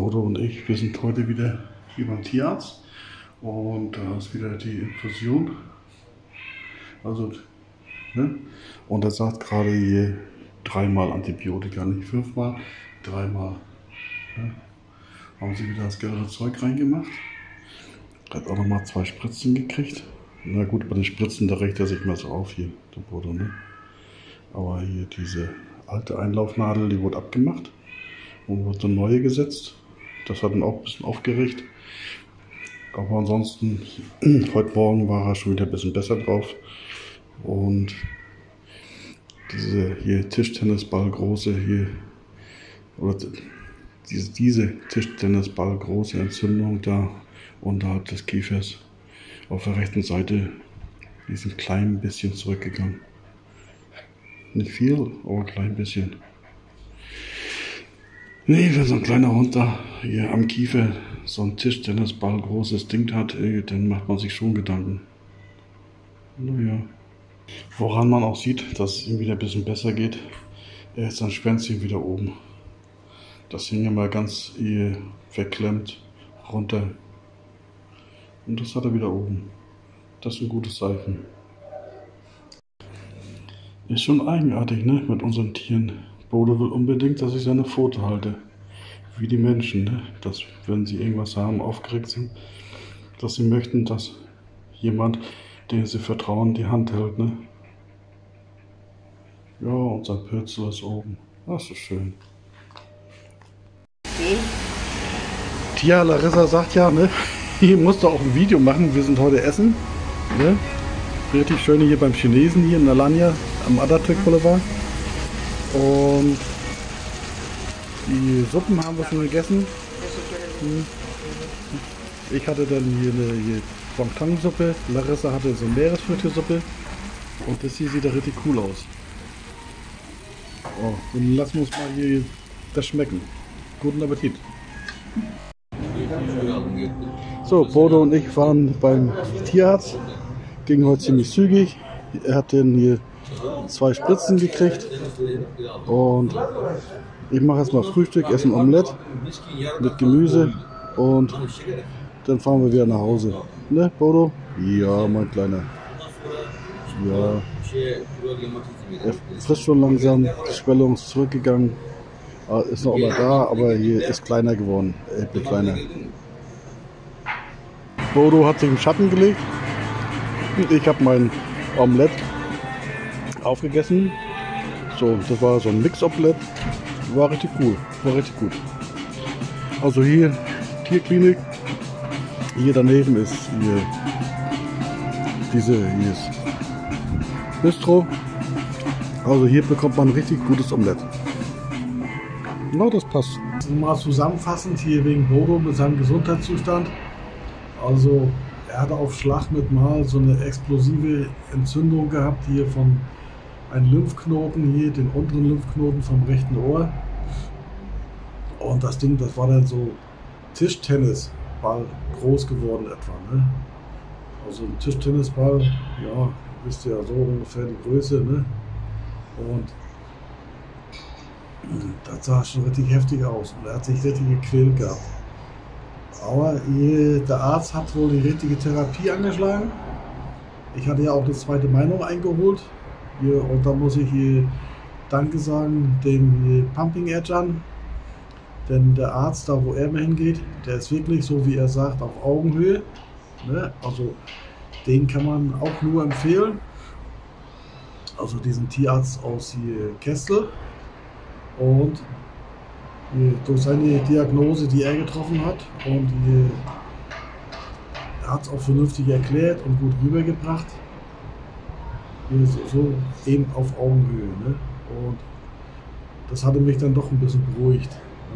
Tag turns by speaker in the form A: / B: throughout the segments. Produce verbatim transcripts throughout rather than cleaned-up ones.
A: Bodo und ich, wir sind heute wieder hier beim Tierarzt und da ist wieder die Infusion. Also, ne? Und er sagt gerade hier dreimal Antibiotika, nicht fünfmal, dreimal. Ne? Haben sie wieder das gelbe Zeug reingemacht. Hat auch nochmal zwei Spritzen gekriegt. Na gut, bei den Spritzen, da regt er sich mal so auf hier, der Bodo, ne? Aber hier diese alte Einlaufnadel, die wurde abgemacht und wurde eine neue gesetzt. Das hat ihn auch ein bisschen aufgeregt. Aber ansonsten, heute Morgen war er schon wieder ein bisschen besser drauf. Und diese hier Tischtennisball große hier, oder diese, diese Tischtennisball große Entzündung da unterhalb des Kiefers auf der rechten Seite, die ist ein klein bisschen zurückgegangen. Nicht viel, aber ein klein bisschen. Nee, wenn so ein kleiner Hund da hier am Kiefer so ein Tischtennisball großes Ding hat, dann macht man sich schon Gedanken. Naja. Woran man auch sieht, dass es ihm wieder ein bisschen besser geht, er ist sein Schwänzchen wieder oben. Das hing ja mal ganz eh verklemmt runter. Und das hat er wieder oben. Das ist ein gutes Zeichen. Ist schon eigenartig, ne, mit unseren Tieren. Bodo will unbedingt, dass ich seine Pfote halte. Wie die Menschen, ne? Dass, wenn sie irgendwas haben, aufgeregt sind, dass sie möchten, dass jemand, dem sie vertrauen, die Hand hält, ne? Ja, und sein Pürzel ist oben. Das ist schön. Okay. Tja, Larissa sagt ja, ne? Hier musst du auch ein Video machen. Wir sind heute essen, ne? Richtig schön hier beim Chinesen, hier in Alanya, am Atatürk Boulevard. Und die Suppen haben wir schon gegessen. Ich hatte dann hier eine hier Wonton-Suppe, Larissa hatte so eine Meeresfrüchte-Suppe und das hier sieht ja richtig cool aus. Oh, dann lassen wir uns mal hier das schmecken. Guten Appetit! So, Bodo und ich waren beim Tierarzt, ging heute ziemlich zügig. Er hat dann hier zwei Spritzen gekriegt und ich mache jetzt mal Frühstück, esse ein Omelett mit Gemüse und dann fahren wir wieder nach Hause. Ne, Bodo? Ja, mein Kleiner. Ja. Er frisst schon langsam, die Schwellung ist zurückgegangen, ist noch immer da, aber hier ist kleiner geworden, er wird kleiner. Bodo hat sich im Schatten gelegt und ich habe mein Omelett aufgegessen. So, das war so ein Mix-Omelett. War richtig cool, war richtig gut. Also hier Tierklinik, hier daneben ist hier diese hier ist Bistro. Also hier bekommt man richtig gutes Omelett. Na, das passt. Mal zusammenfassend hier wegen Bodo mit seinem Gesundheitszustand. Also er hatte auf Schlag mit mal so eine explosive Entzündung gehabt hier von einem Lymphknoten hier, den unteren Lymphknoten vom rechten Ohr. Und das Ding, das war dann so Tischtennisball groß geworden etwa. Ne? Also ein Tischtennisball, ja, wisst ihr ja so ungefähr die Größe. Ne? Und das sah schon richtig heftig aus und er hat sich richtig gequält gehabt. Aber hier, der Arzt hat wohl die richtige Therapie angeschlagen. Ich hatte ja auch eine zweite Meinung eingeholt. Hier, und da muss ich hier Danke sagen dem Pumping Edge an. Denn der Arzt, da wo er mir hingeht, der ist wirklich, so wie er sagt, auf Augenhöhe. Ne? Also den kann man auch nur empfehlen. Also diesen Tierarzt aus hier Kestel. Und durch seine Diagnose, die er getroffen hat, und er hat es auch vernünftig erklärt und gut rübergebracht, so eben auf Augenhöhe. Ne? Und das hatte mich dann doch ein bisschen beruhigt.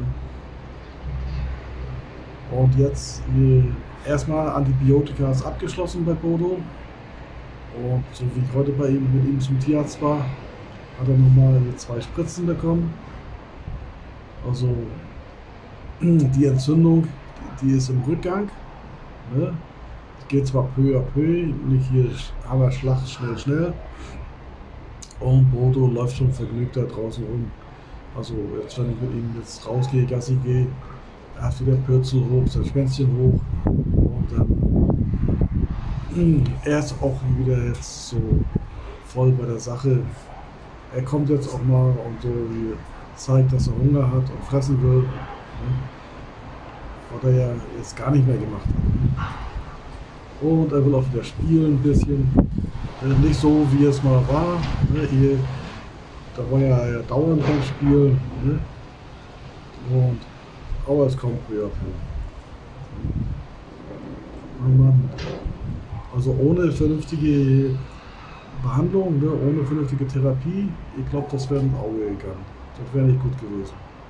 A: Ne? Und jetzt erstmal Antibiotika ist abgeschlossen bei Bodo. Und so wie ich heute bei ihm mit ihm zum Tierarzt war, hat er nochmal zwei Spritzen bekommen. Also die Entzündung, die ist im Rückgang. Ne? Es geht zwar peu à peu, nicht hier aber Schlag, schnell, schnell. Und Bodo läuft schon vergnügt da draußen rum. Also jetzt, wenn ich mit ihm jetzt rausgehe, Gassi gehe, Er hat wieder Pürzel hoch, sein Schwänzchen hoch und dann er ist auch wieder jetzt so voll bei der Sache. Er kommt jetzt auch mal und so wie zeigt, dass er Hunger hat und fressen will. Was er ja jetzt gar nicht mehr gemacht hat. Und er will auch wieder spielen ein bisschen. Nicht so wie es mal war. Hier, da war ja, ja dauernd beim Spielen. Und, aber es kommt wieder. Oh Mann. Also ohne vernünftige Behandlung, ne, ohne vernünftige Therapie, ich glaube, das wäre ins Auge gegangen. Das wäre nicht gut gewesen.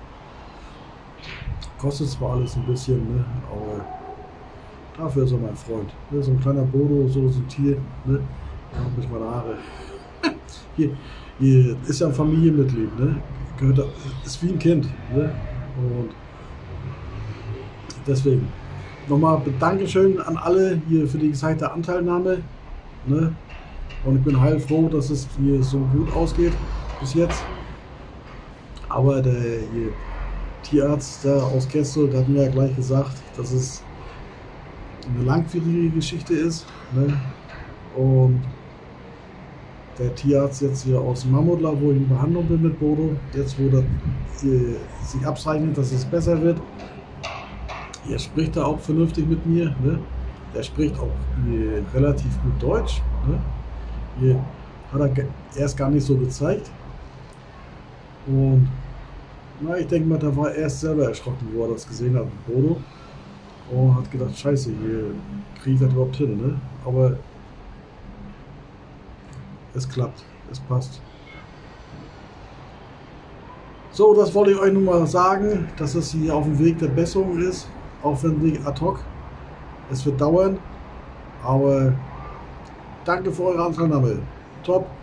A: Kostet zwar alles ein bisschen, ne, aber dafür ist er mein Freund. Ne, so ein kleiner Bodo, so ein Tier, ne, da habe ich meine Haare. Hier, hier ist ja ein Familienmitglied, ne, gehört, ist wie ein Kind, ne, und deswegen. Nochmal Dankeschön an alle hier für die gezeigte Anteilnahme. Ne? Und ich bin heilfroh, dass es hier so gut ausgeht bis jetzt. Aber der hier, Tierarzt da aus Kessel, der hat mir ja gleich gesagt, dass es eine langwierige Geschichte ist. Ne? Und der Tierarzt jetzt hier aus Mammutla, wo ich in Behandlung bin mit Bodo, jetzt wo das hier sich abzeichnet, dass es besser wird. Er spricht da auch vernünftig mit mir. Ne? Er spricht auch äh, relativ gut Deutsch. Ne? Hier hat er erst gar nicht so gezeigt. Und na, ich denke mal, da war er erst selber erschrocken, wo er das gesehen hat mit Bodo. Und hat gedacht, scheiße, hier kriege ich das überhaupt hin. Ne? Aber es klappt, es passt. So, das wollte ich euch nur mal sagen, dass es hier auf dem Weg der Besserung ist. Auch wenn nicht ad hoc. Es wird dauern. Aber danke für eure Anteilnahme. Top.